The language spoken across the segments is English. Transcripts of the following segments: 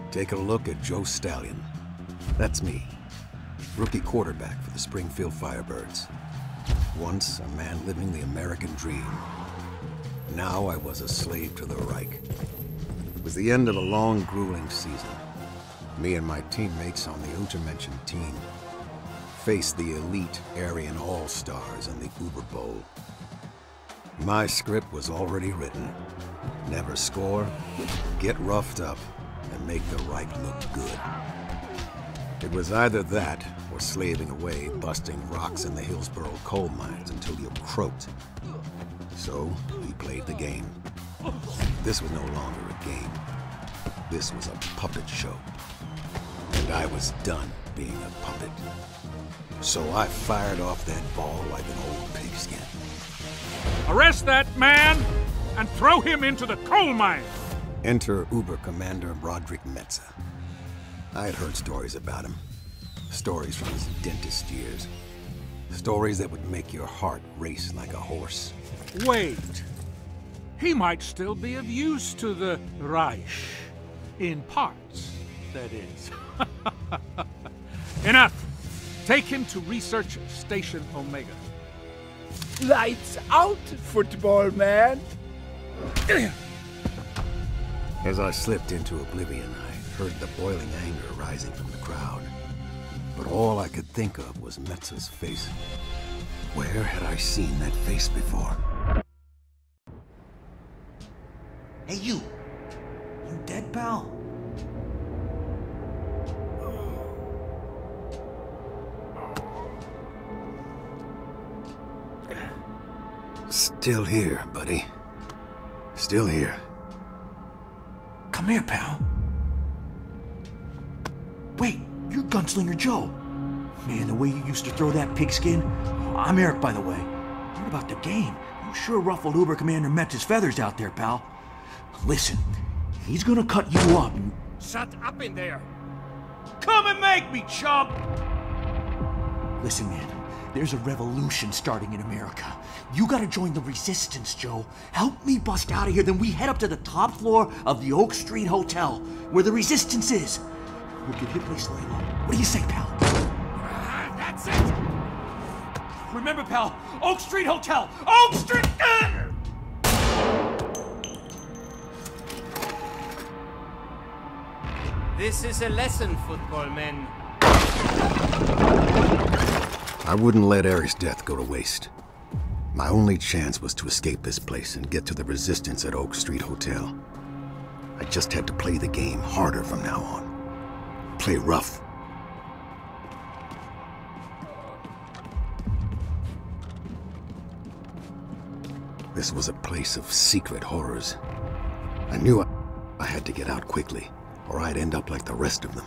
Take a look at Joe Stallion. That's me, rookie quarterback for the Springfield Firebirds. Once a man living the American dream. Now I was a slave to the Reich. It was the end of a long, grueling season. Me and my teammates on the untermentioned team faced the elite Aryan All-Stars in the Uber Bowl. My script was already written. Never score, get roughed up, and make the Reich look good. It was either that, or slaving away, busting rocks in the Hillsborough coal mines until you croaked. So, we played the game. This was no longer a game. This was a puppet show. And I was done being a puppet. So I fired off that ball like an old pigskin. Arrest that man and throw him into the coal mine! Enter Uber Commander Roderick Metze. I had heard stories about him. Stories from his dentist years. Stories that would make your heart race like a horse. Wait. He might still be of use to the Reich. In parts, that is. Enough! Take him to Research Station Omega. Lights out, football man! As I slipped into oblivion, I heard the boiling anger rising from the crowd. But all I could think of was Metze's face. Where had I seen that face before? Hey, you! You dead, pal? Still here, buddy. Still here. Come here, pal. Wait, you're Gunslinger Joe. Man, the way you used to throw that pigskin. I'm Eric, by the way. What about the game? You sure ruffled Uber Commander Metze's feathers out there, pal. Listen, he's gonna cut you up. Shut up in there! Come and make me, chump! Listen, man, there's a revolution starting in America. You gotta join the resistance, Joe. Help me bust out of here, then we head up to the top floor of the Oak Street Hotel, where the resistance is. We'll give you a place to lay low. What do you say, pal? That's it! Remember, pal, Oak Street Hotel! Oak Street! This is a lesson, football men. I wouldn't let Eric's death go to waste. My only chance was to escape this place and get to the resistance at Oak Street Hotel. I just had to play the game harder from now on. Play rough. This was a place of secret horrors. I knew I had to get out quickly, or I'd end up like the rest of them.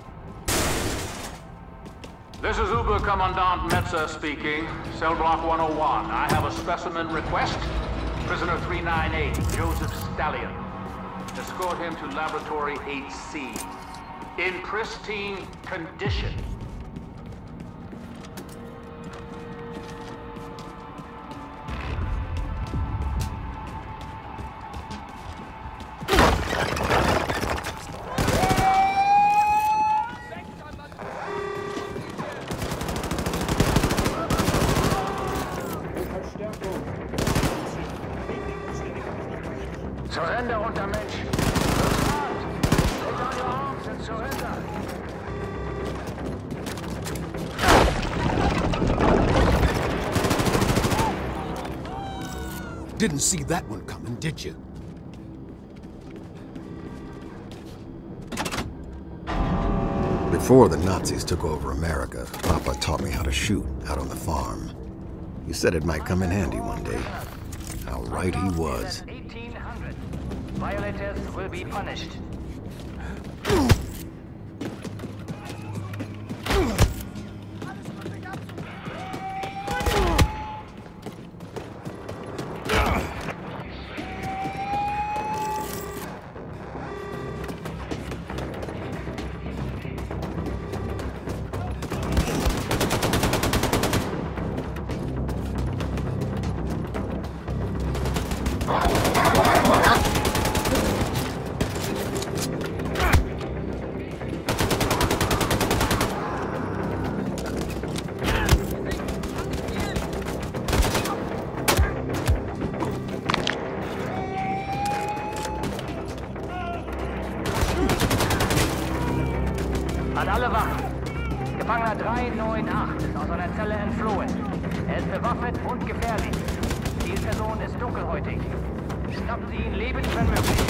This is Uber Commandant Metze speaking. Cell block 101. I have a specimen request. Prisoner 398, Joseph Stallion. Escort him to Laboratory 8C. In pristine condition. Surrender, Untermensch! Lay down your arms and surrender! Didn't see that one coming, did you? Before the Nazis took over America, Papa taught me how to shoot out on the farm. He said it might come in handy one day. How right he was. 1800. Violators will be punished. An alle Wachen. Gefangener 398 ist aus einer Zelle entflohen. Er ist bewaffnet und gefährlich. Zielperson ist dunkelhäutig. Schnappen Sie ihn lebend, wenn möglich.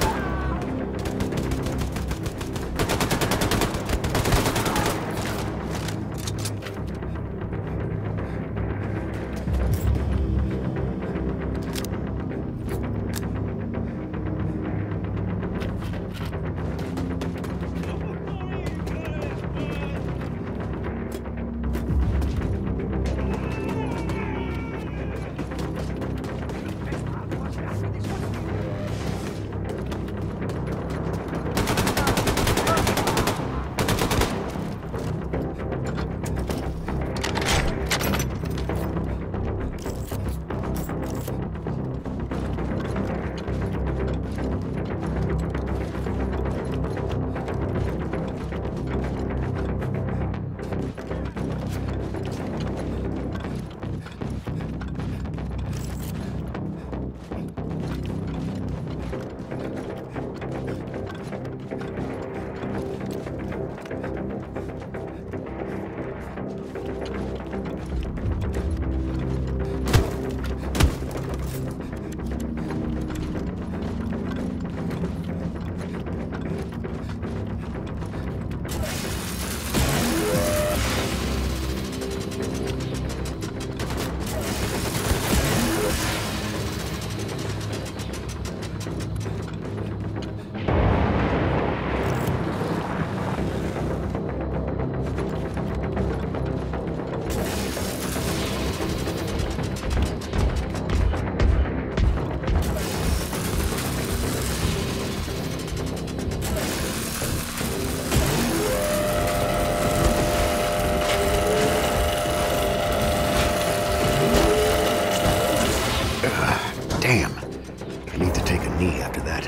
Damn. I need to take a knee after that.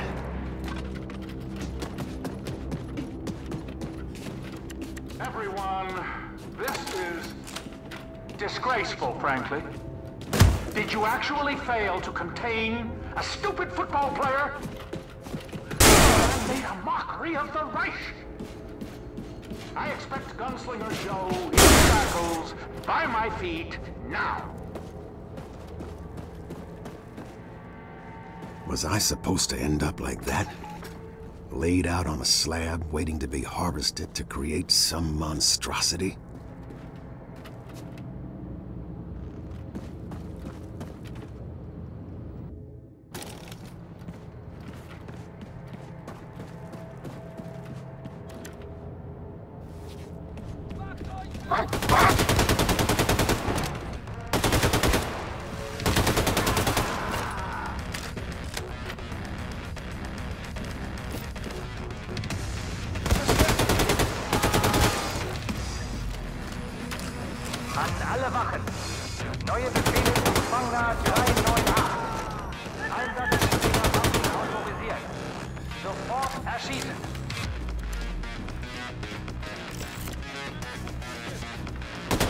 Everyone, this is disgraceful, frankly. Did you actually fail to contain a stupid football player? And made a mockery of the Reich. I expect Gunslinger Joe in shackles by my feet now. Was I supposed to end up like that? Laid out on a slab, waiting to be harvested to create some monstrosity? An alle Wachen. Neue Befehle zu Gefangener 398. Einsatzbefehle autorisiert. Sofort erschießen.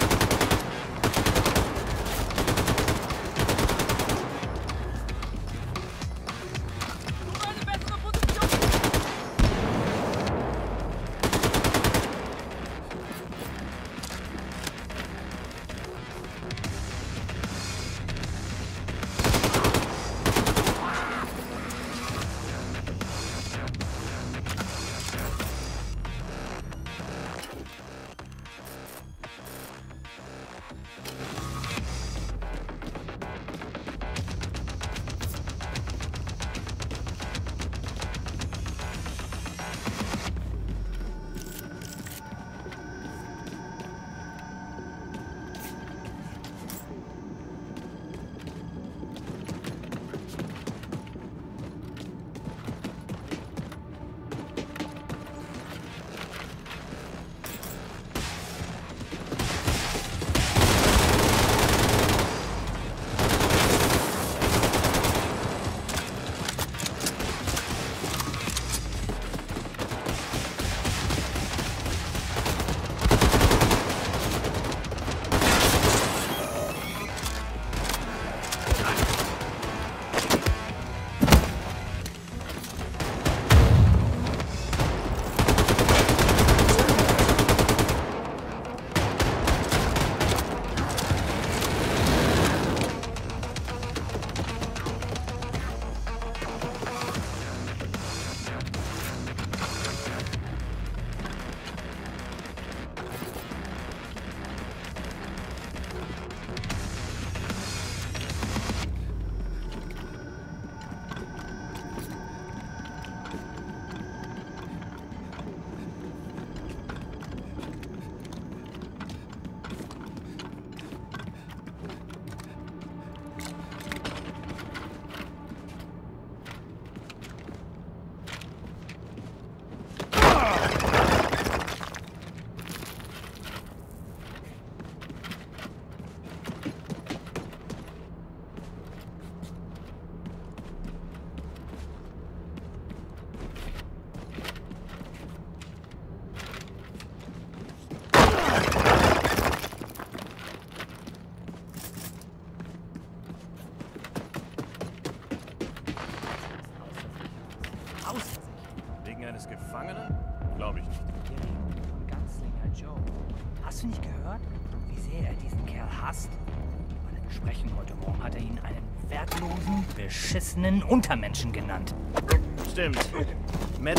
Gefangene? Glaube ich nicht. Wir reden von Gunslinger Joe. Hast du nicht gehört, wie sehr er diesen Kerl hasst? Bei der Besprechung heute Morgen hat er ihn einen wertlosen, beschissenen Untermenschen genannt. Stimmt. Matt.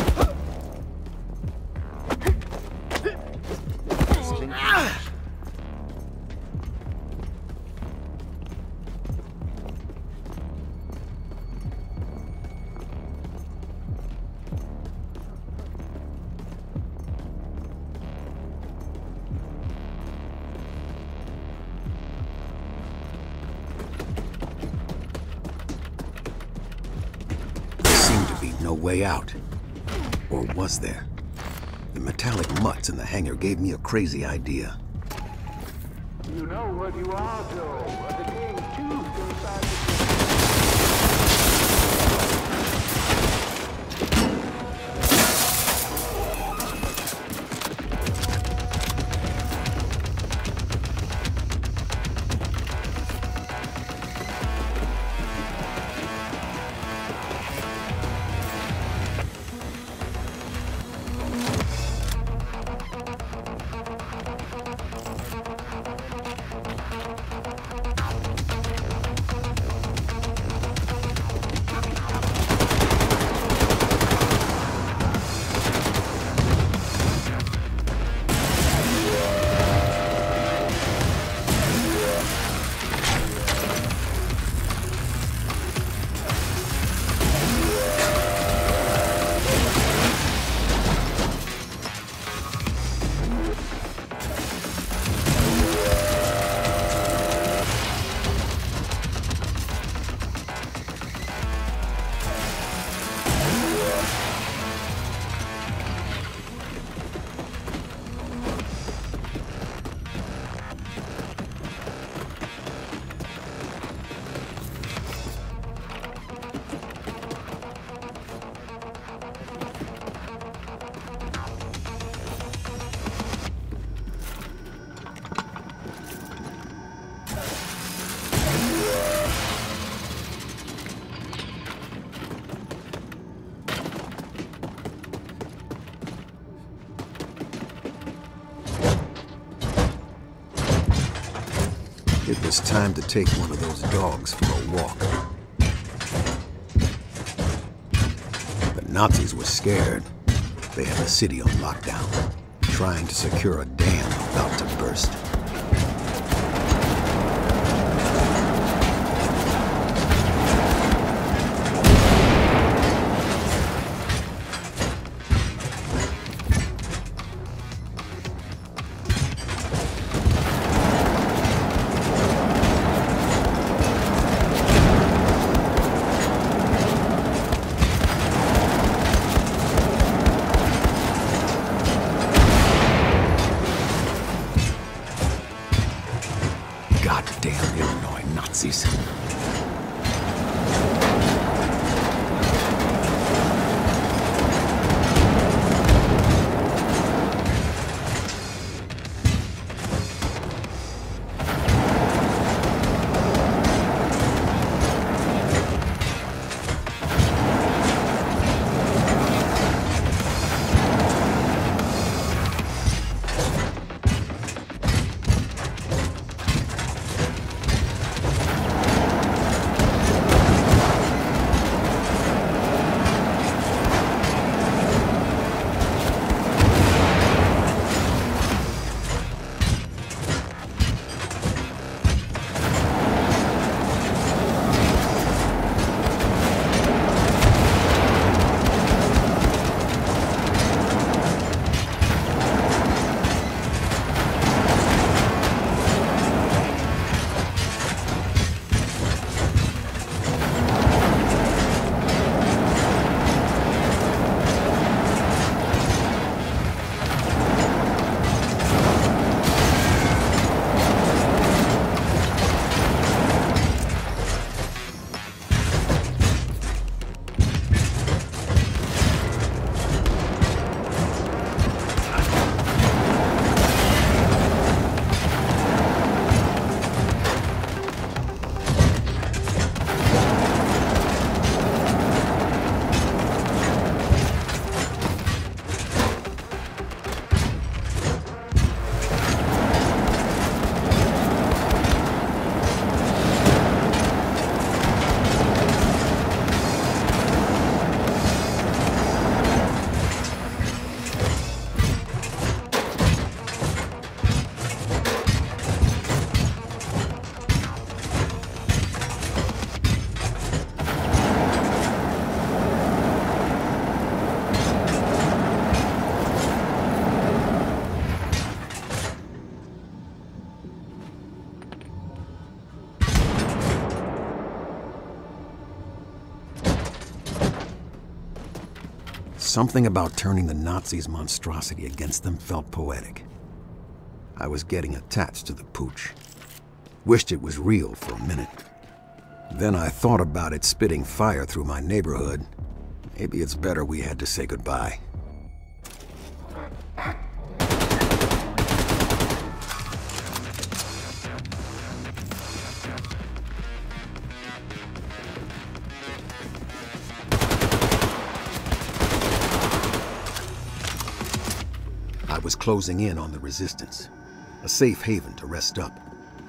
Das klingt falsch. No way out. Or was there? The metallic mutts in the hangar gave me a crazy idea. You know what you are, Joe. The king, too, inside the... It was time to take one of those dogs for a walk. The Nazis were scared. They had the city on lockdown, trying to secure a dam about to burst. Something about turning the Nazis' monstrosity against them felt poetic. I was getting attached to the pooch. Wished it was real for a minute. Then I thought about it spitting fire through my neighborhood. Maybe it's better we had to say goodbye. I was closing in on the resistance, a safe haven to rest up.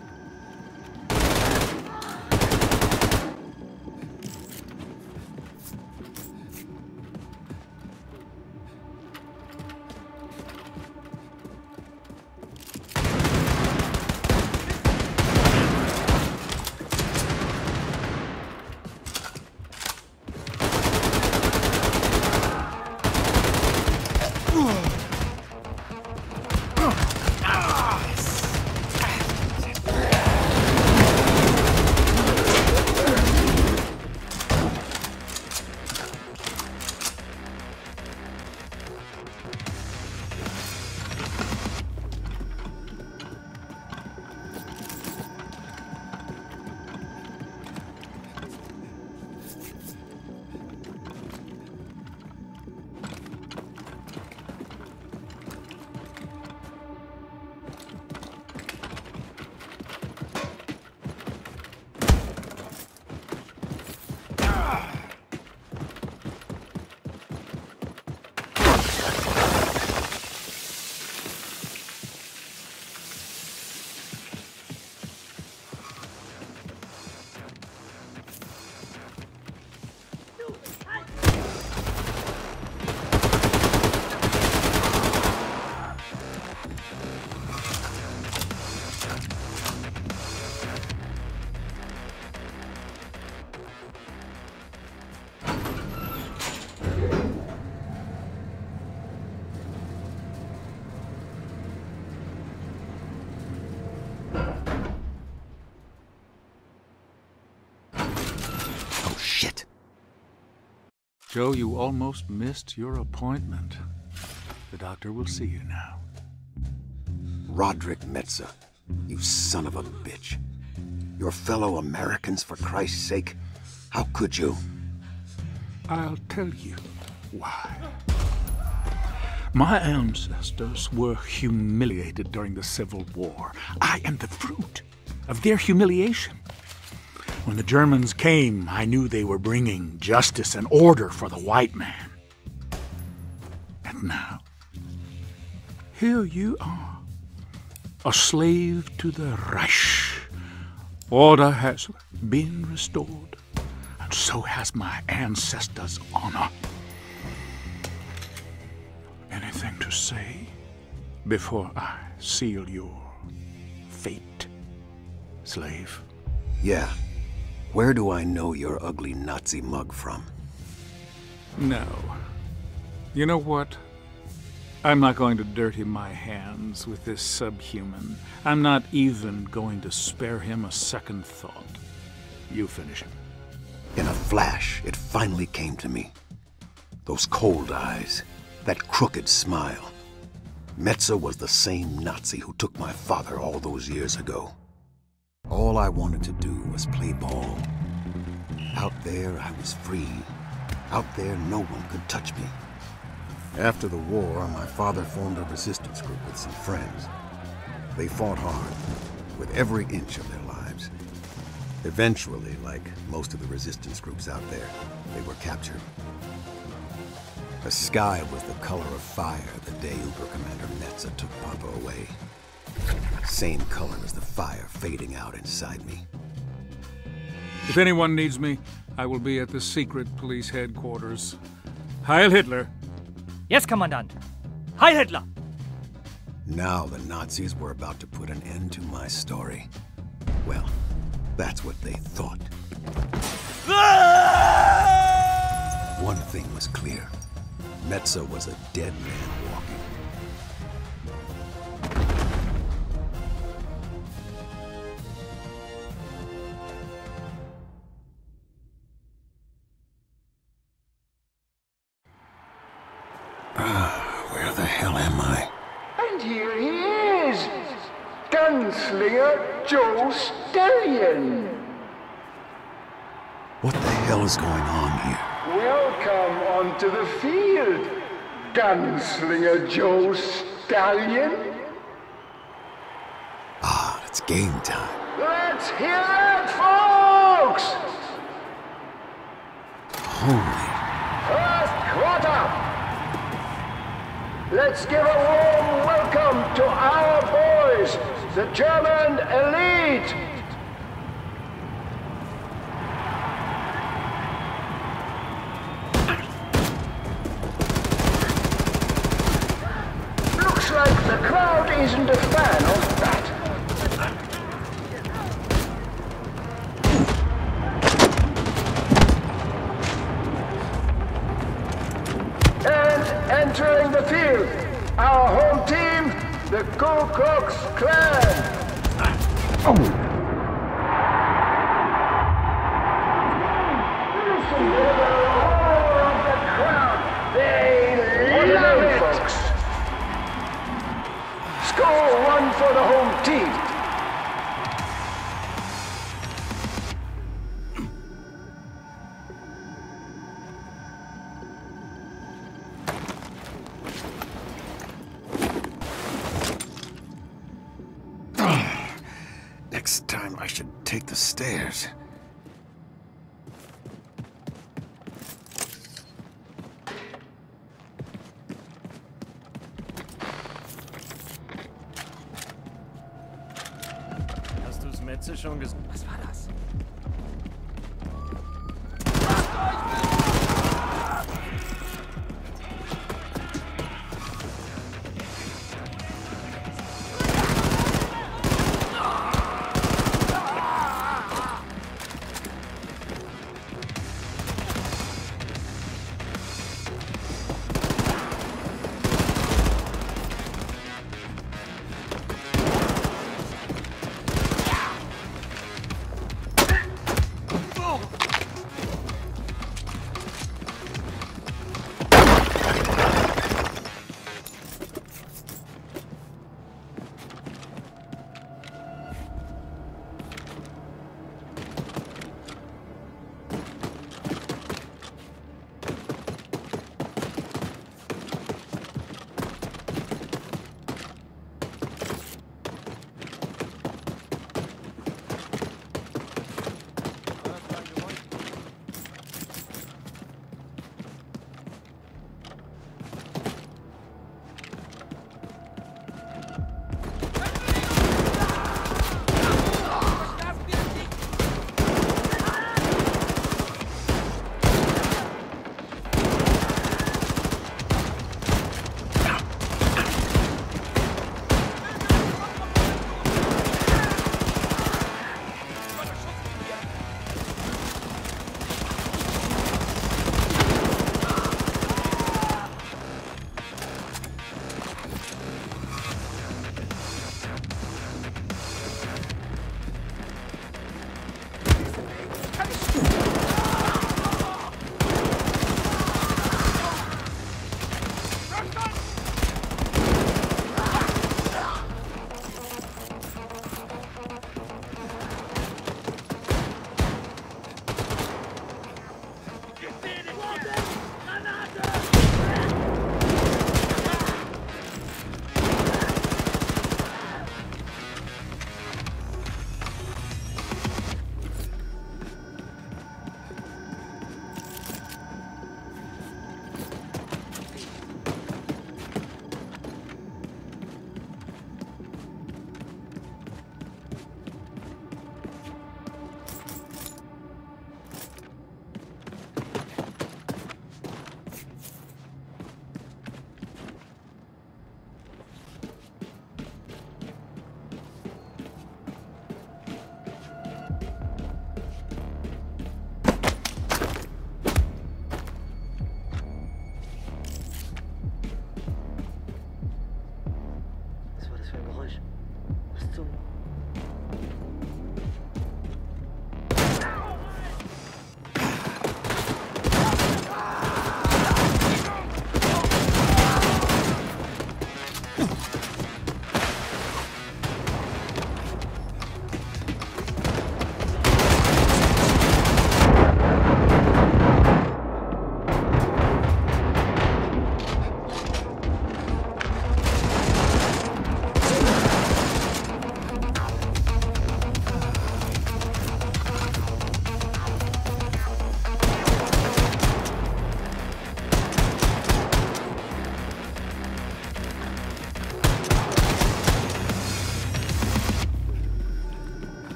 Joe, you almost missed your appointment. The doctor will see you now. Roderick Metza, you son of a bitch. Your fellow Americans, for Christ's sake. How could you? I'll tell you why. My ancestors were humiliated during the Civil War. I am the fruit of their humiliation. When the Germans came, I knew they were bringing justice and order for the white man. And now, here you are, a slave to the Reich. Order has been restored, and so has my ancestors' honor. Anything to say before I seal your fate, slave? Yeah. Where do I know your ugly Nazi mug from? No. You know what? I'm not going to dirty my hands with this subhuman. I'm not even going to spare him a second thought. You finish him. In a flash, it finally came to me. Those cold eyes, that crooked smile. Metza was the same Nazi who took my father all those years ago. All I wanted to do was play ball. Out there, I was free. Out there, no one could touch me. After the war, my father formed a resistance group with some friends. They fought hard, with every inch of their lives. Eventually, like most of the resistance groups out there, they were captured. The sky was the color of fire the day Uber Commander Metza took Papa away. Same color as the fire fading out inside me. If anyone needs me, I will be at the secret police headquarters. Heil Hitler! Yes, Commandant. Heil Hitler! Now the Nazis were about to put an end to my story. Well, that's what they thought. One thing was clear. Metza was a dead man walking. hell am I? And here he is! Gunslinger Joe Stallion! What the hell is going on here? Welcome onto the field, Gunslinger Joe Stallion! Ah, it's game time. Let's hear it, folks! Holy... First quarter! Let's give a warm welcome to our boys, the German elite! Looks like the crowd isn't a fan of that. Entering the field, our home team, the Ku Klux Klan. Listen to the roar of the crowd. They love it, folks. Score 1 for the home team. Next time I should take the stairs. Hast du's Metze schon gesehen? Was war das?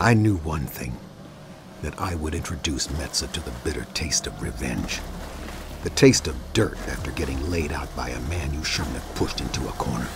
I knew one thing, that I would introduce Metza to the bitter taste of revenge. The taste of dirt after getting laid out by a man you shouldn't have pushed into a corner.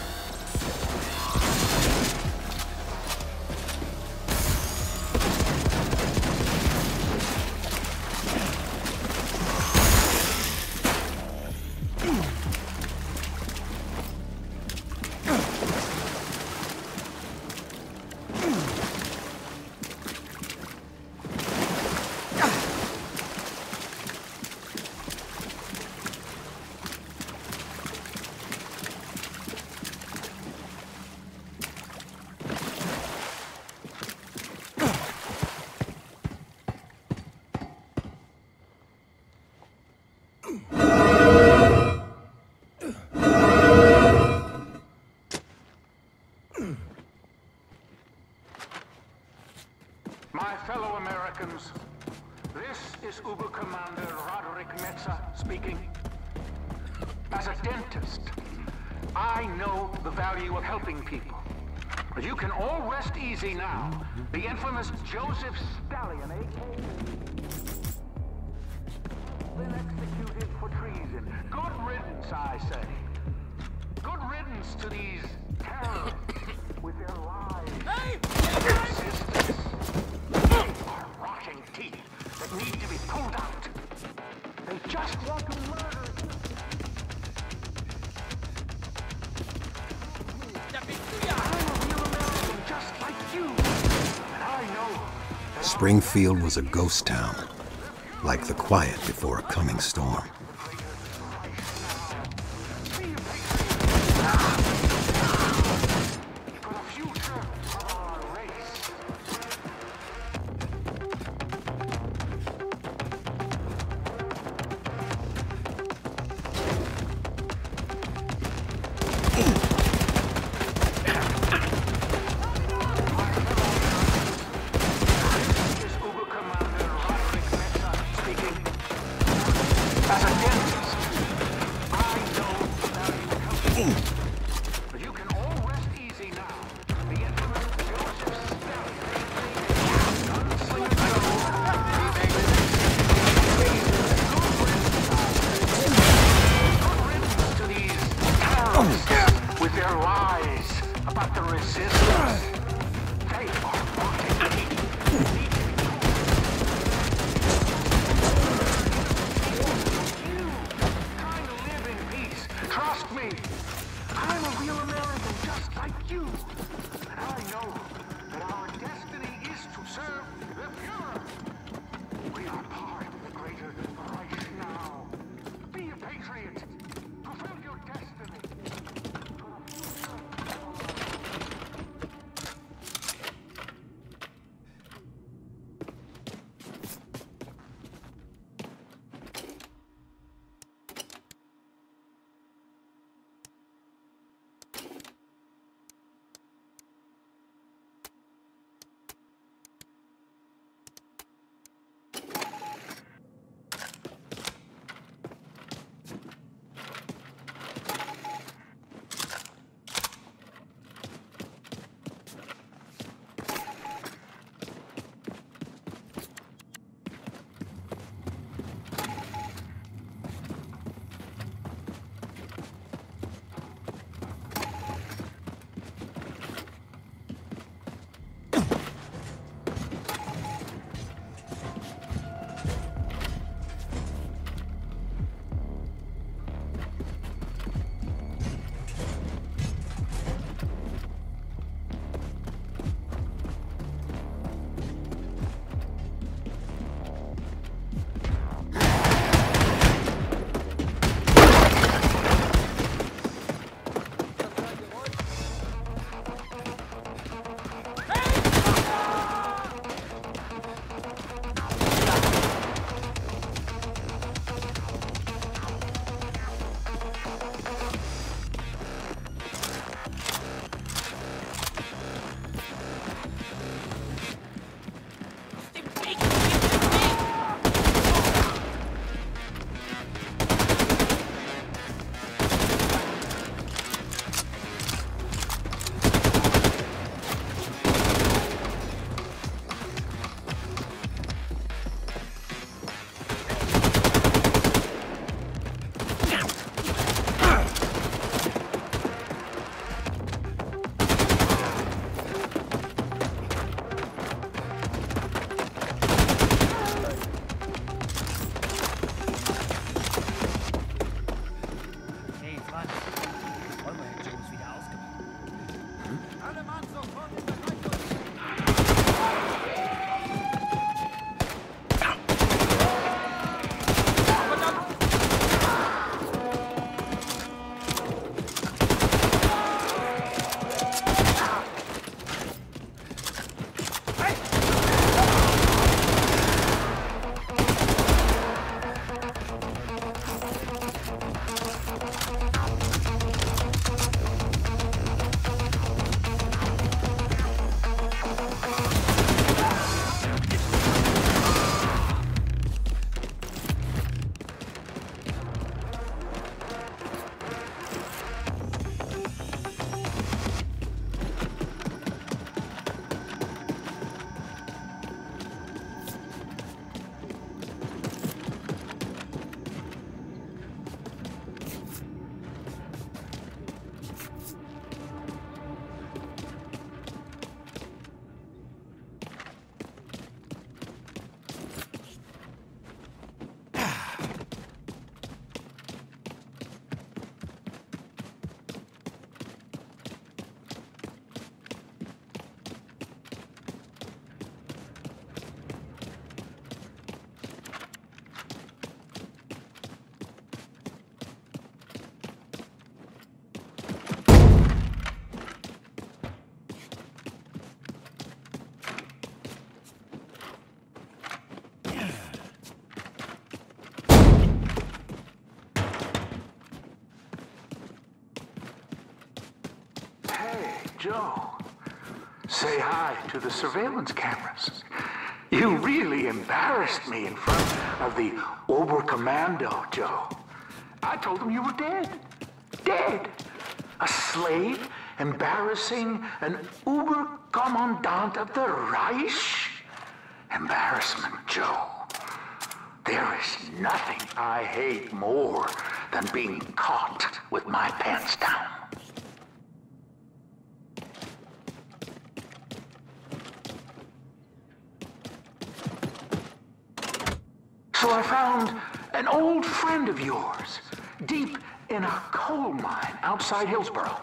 My fellow Americans, this is Uber Commander Roderick Metza speaking. As a dentist, I know the value of helping people. But you can all rest easy now. The infamous Joseph Stallion, a.k.a. been executed for treason. Good riddance, I say. Good riddance to these terrorists with their lives. Resistance. Are rotting teeth that need to be pulled out. They just want to murder you. I'm a real American just like you. And I know that Springfield was a ghost town, like the quiet before a coming storm. with their lies about the resistance. They are rotting teeth. Joe. Say hi to the surveillance cameras. You really embarrassed me in front of the Oberkommando, Joe. I told them you were dead. Dead. A slave embarrassing an Oberkommandant of the Reich? Embarrassment, Joe. There is nothing I hate more than being caught with my pants down. So I found an old friend of yours, deep in a coal mine outside Hillsborough.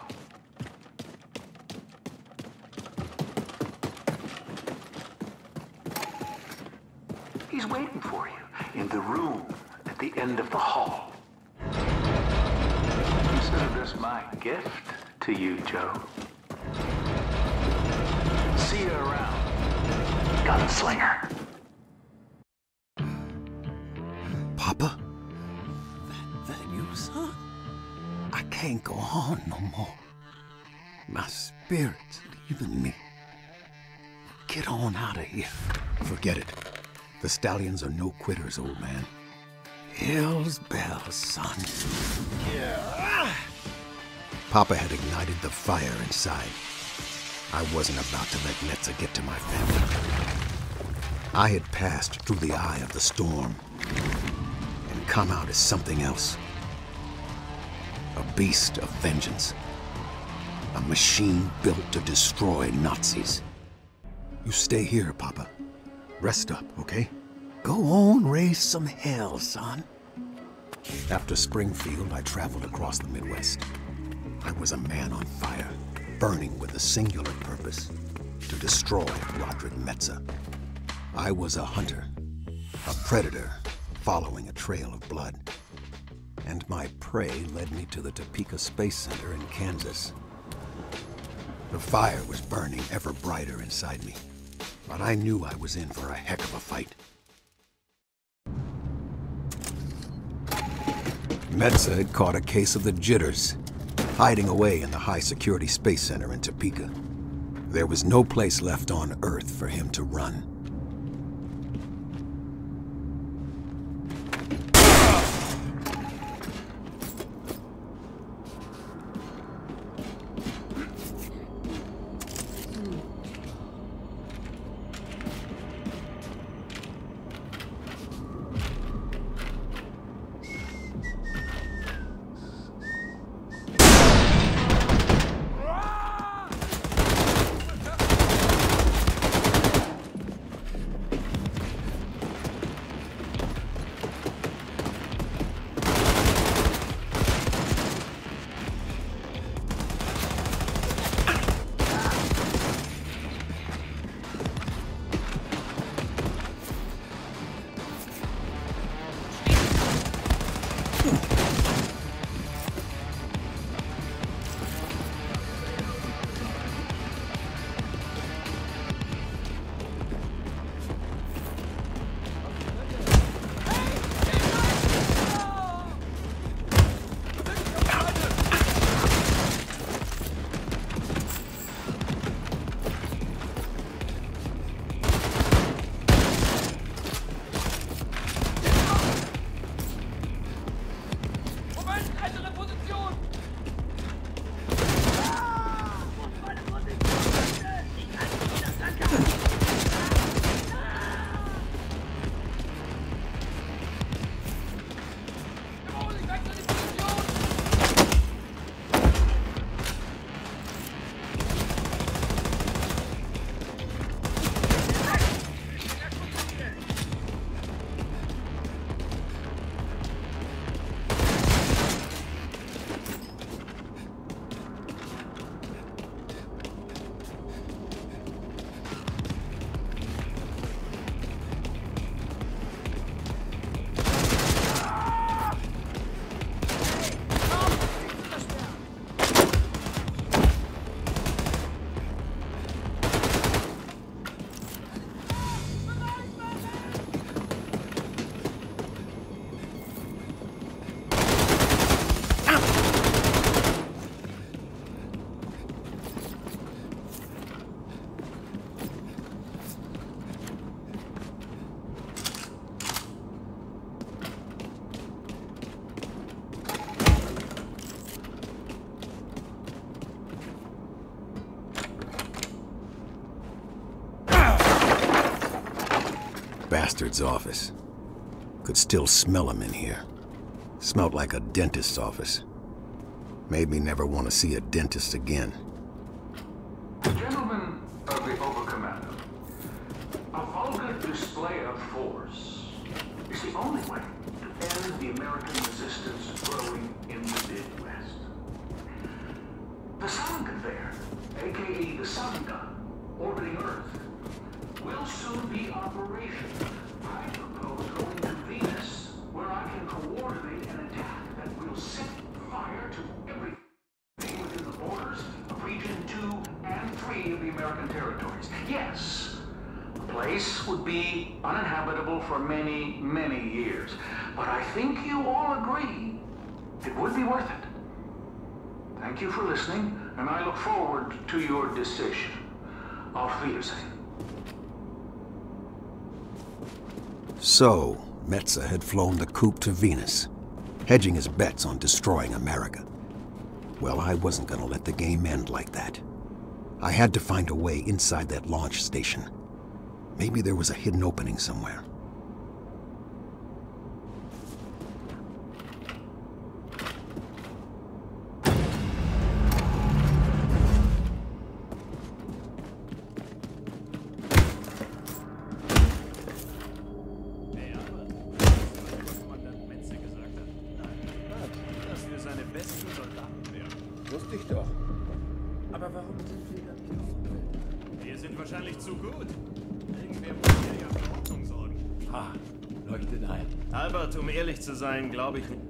He's waiting for you in the room at the end of the hall. Consider this my gift to you, Joe. See you around, Gunslinger. Papa? That you, son? I can't go on no more. My spirit's leaving me. Get on out of here. Forget it. The stallions are no quitters, old man. Hell's bells, son. Yeah. Papa had ignited the fire inside. I wasn't about to let Netza get to my family. I had passed through the eye of the storm and come out as something else. A beast of vengeance. A machine built to destroy Nazis. You stay here, Papa. Rest up, okay? Go on, raise some hell, son. After Springfield, I traveled across the Midwest. I was a man on fire, burning with a singular purpose, to destroy Roderick Metza. I was a hunter, a predator, following a trail of blood. And my prey led me to the Topeka Space Center in Kansas. The fire was burning ever brighter inside me, but I knew I was in for a heck of a fight. Metza had caught a case of the jitters, hiding away in the high-security Space Center in Topeka. There was no place left on Earth for him to run. bastard's office. Could still smell him in here. Smelled like a dentist's office. Made me never want to see a dentist again. Gentlemen of the Oberkommando, a vulgar display of force is the only way to end the American resistance growing in the Midwest. The Sun Conveyor, aka the Sun Gun, orbiting Earth, will soon be operational. I propose going to Venus, where I can coordinate an attack that will set fire to everything within the borders of Region 2 and 3 of the American territories. Yes, the place would be uninhabitable for many, many years. But I think you all agree it would be worth it. Thank you for listening, and I look forward to your decision. Auf Wiedersehen. So, Metza had flown the coupe to Venus, hedging his bets on destroying America. Well, I wasn't gonna let the game end like that. I had to find a way inside that launch station. Maybe there was a hidden opening somewhere. Wusste ich doch. Aber warum sind wir dann nicht aufgefällt? Wir sind wahrscheinlich zu gut. Irgendwer muss hier ja für Ordnung sorgen. Ah, leuchtet ein. Albert, um ehrlich zu sein, glaube ich nicht.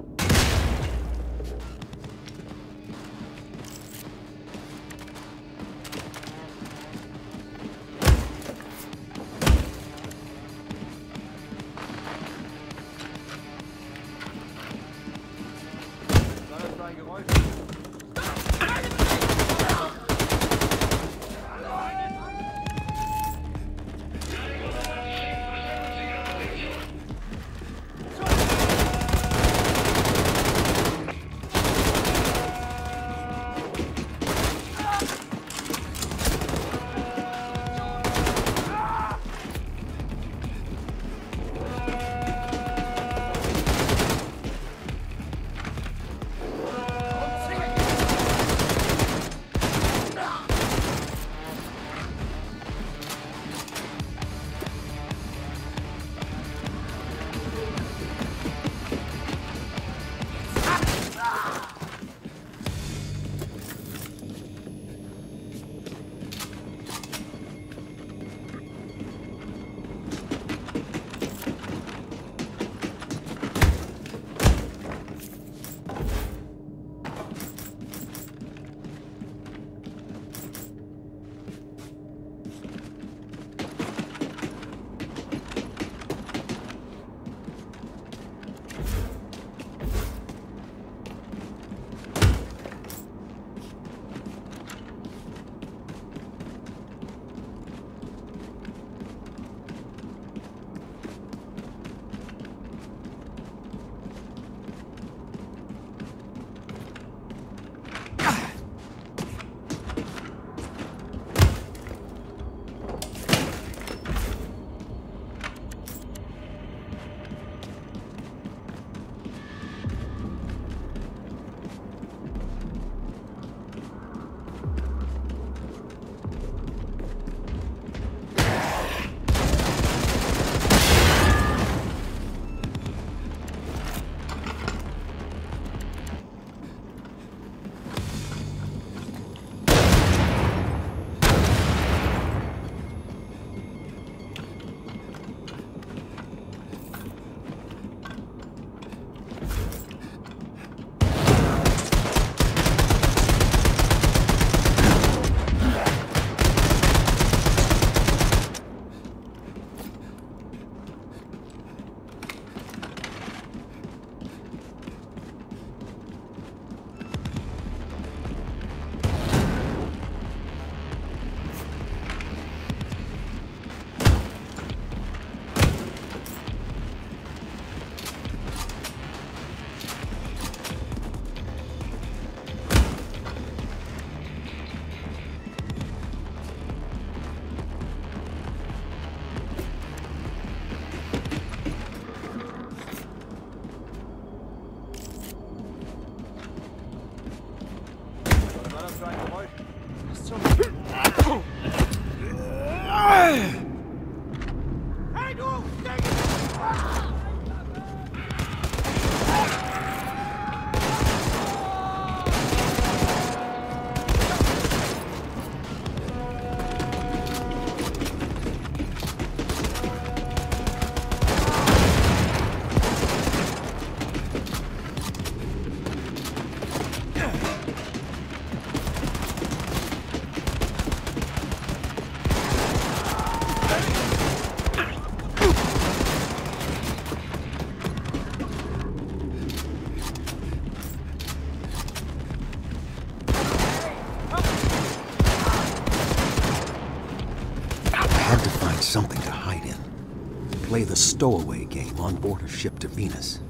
something to hide in. Play the stowaway game on board a ship to Venus.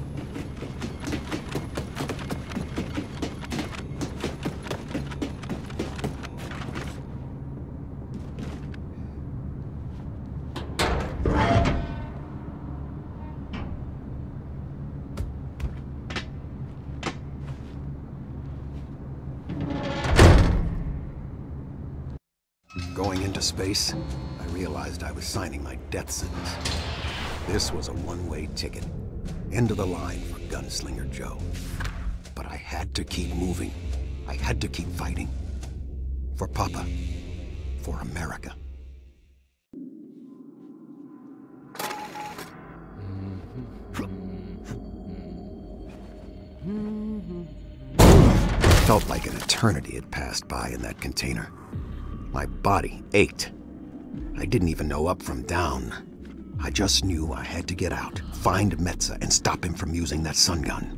Going into space, I realized I was signing my death sentence. This was a one-way ticket. End of the line for Gunslinger Joe. But I had to keep moving. I had to keep fighting. For Papa. For America. Felt like an eternity had passed by in that container. My body ached. I didn't even know up from down. I just knew I had to get out, find Metza, and stop him from using that sun gun.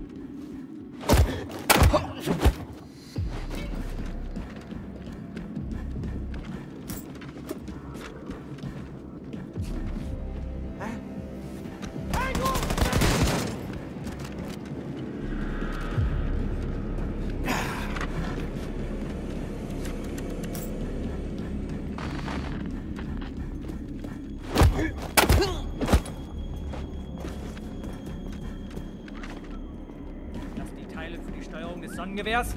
Sonnengewehrs.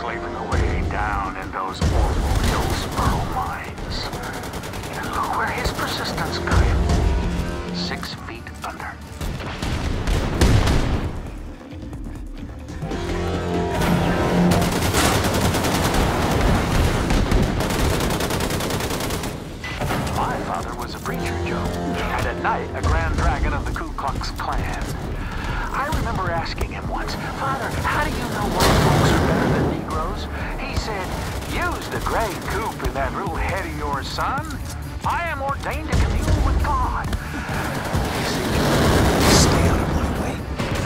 slaving away down in those awful Hillsborough mines. And look where his persistence got him. 6 feet under. My father was a preacher, Joe, and at night a Grand Dragon of the Ku Klux Klan. I remember asking him once, Father, how do you know white folks are better than Negroes? He said, use the gray goop in that little head of yours, son. I am ordained to commune with God. You see, stay out of my way.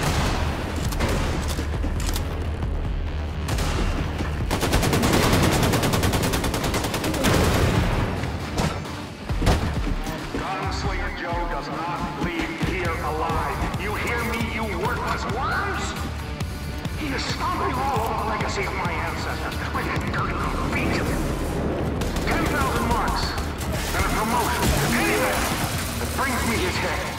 Gunslinger Joe does not leave here alive. You hear me, you worthless worms? He is stomping all over the legacy of my ancestors with that dirty little feet. 10,000 marks and a promotion. Anything that brings me his head.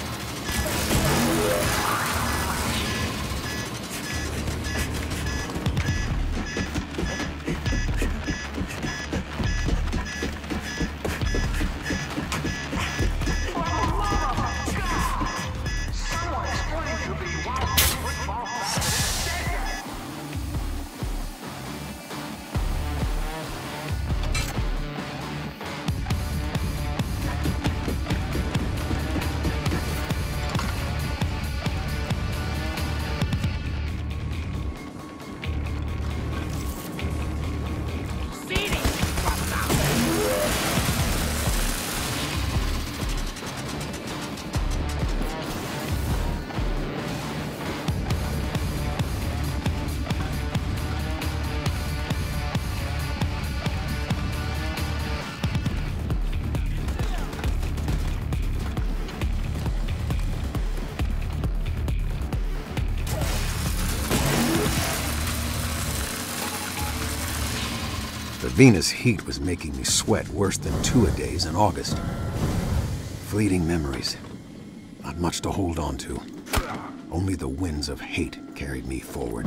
The Venus heat was making me sweat worse than two-a-days in August. Fleeting memories. Not much to hold on to. Only the winds of hate carried me forward.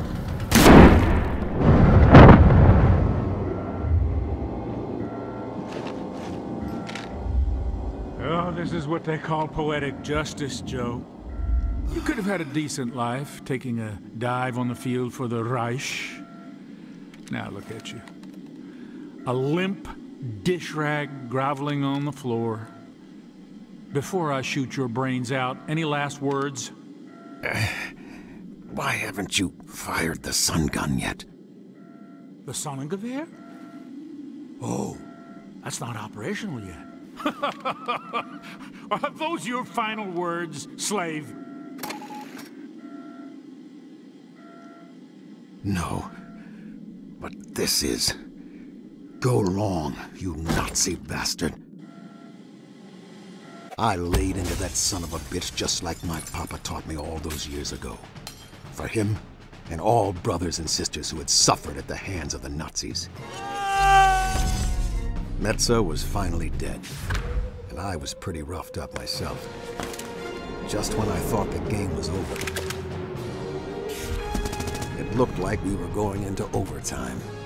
Oh, this is what they call poetic justice, Joe. You could have had a decent life, taking a dive on the field for the Reich. Now look at you. A limp dish rag groveling on the floor. Before I shoot your brains out, any last words? Why haven't you fired the sun gun yet? The Sonnengewehr? Oh, that's not operational yet. Are those your final words, slave? No, but this is... Go long, you Nazi bastard. I laid into that son of a bitch just like my papa taught me all those years ago. For him and all brothers and sisters who had suffered at the hands of the Nazis. Metza was finally dead, and I was pretty roughed up myself. Just when I thought the game was over. It looked like we were going into overtime.